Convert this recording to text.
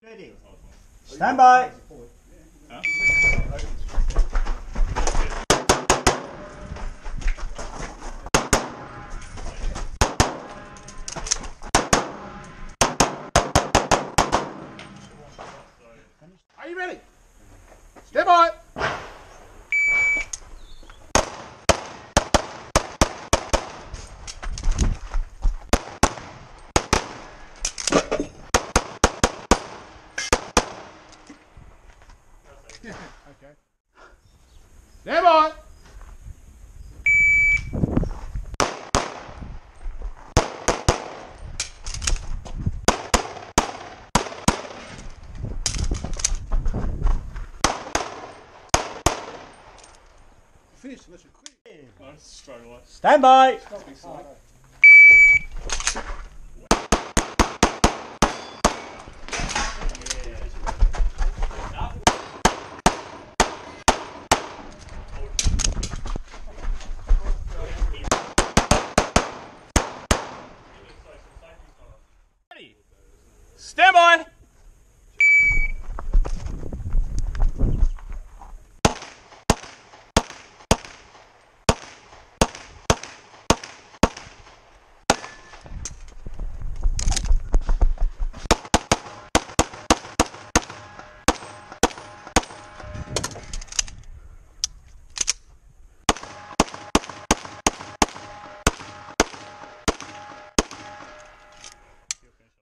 Ready. Stand by. Huh? Are you ready? Stand by. Okay. Stand by. Finish unless you're quick. I'm struggling. Stand by. Stop me, son.